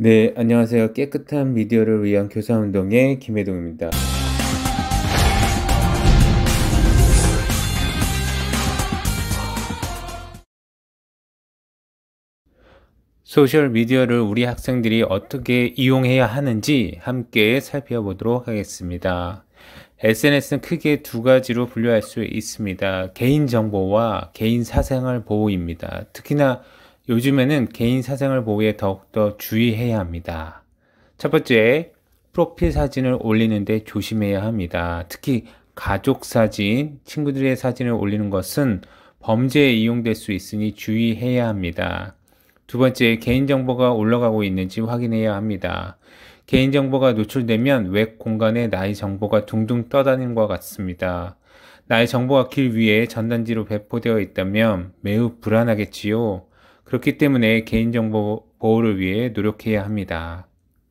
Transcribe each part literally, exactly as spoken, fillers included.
네, 안녕하세요. 깨끗한 미디어를 위한 교사운동의 김혜동입니다. 소셜미디어를 우리 학생들이 어떻게 이용해야 하는지 함께 살펴보도록 하겠습니다. 에스엔에스는 크게 두 가지로 분류할 수 있습니다. 개인정보와 개인 사생활 보호입니다. 특히나 요즘에는 개인 사생활 보호에 더욱더 주의해야 합니다. 첫 번째, 프로필 사진을 올리는데 조심해야 합니다. 특히 가족 사진, 친구들의 사진을 올리는 것은 범죄에 이용될 수 있으니 주의해야 합니다. 두 번째, 개인정보가 올라가고 있는지 확인해야 합니다. 개인정보가 노출되면 웹 공간에 나의 정보가 둥둥 떠다니는 것 같습니다. 나의 정보가 길 위에 전단지로 배포되어 있다면 매우 불안하겠지요. 그렇기 때문에 개인정보 보호를 위해 노력해야 합니다.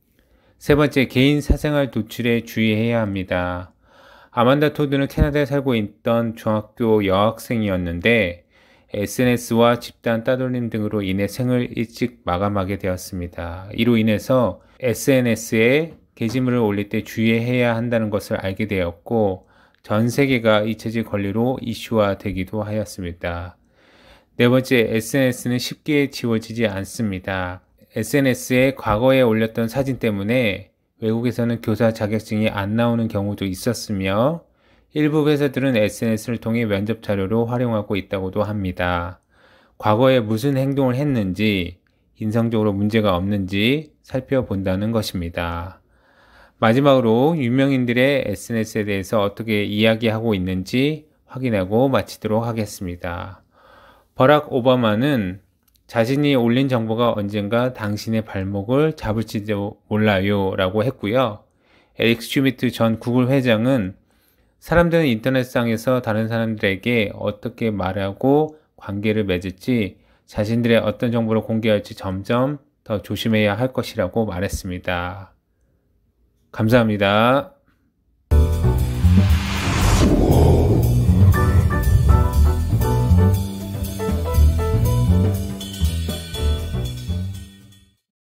세 번째, 개인 사생활 노출에 주의해야 합니다. 아만다 토드는 캐나다에 살고 있던 중학교 여학생이었는데 에스엔에스와 집단 따돌림 등으로 인해 생을 일찍 마감하게 되었습니다. 이로 인해서 에스엔에스에 게시물을 올릴 때 주의해야 한다는 것을 알게 되었고 전 세계가 잊혀질 권리로 이슈화되기도 하였습니다. 네 번째, 에스엔에스는 쉽게 지워지지 않습니다. 에스엔에스에 과거에 올렸던 사진 때문에 외국에서는 교사 자격증이 안 나오는 경우도 있었으며 일부 회사들은 에스엔에스를 통해 면접 자료로 활용하고 있다고도 합니다. 과거에 무슨 행동을 했는지, 인성적으로 문제가 없는지 살펴본다는 것입니다. 마지막으로 유명인들의 에스엔에스에 대해서 어떻게 이야기하고 있는지 확인하고 마치도록 하겠습니다. 버락 오바마는 자신이 올린 정보가 언젠가 당신의 발목을 잡을지도 몰라요 라고 했고요. 에릭 슈미트 전 구글 회장은 사람들은 인터넷상에서 다른 사람들에게 어떻게 말하고 관계를 맺을지 자신들의 어떤 정보를 공개할지 점점 더 조심해야 할 것이라고 말했습니다. 감사합니다.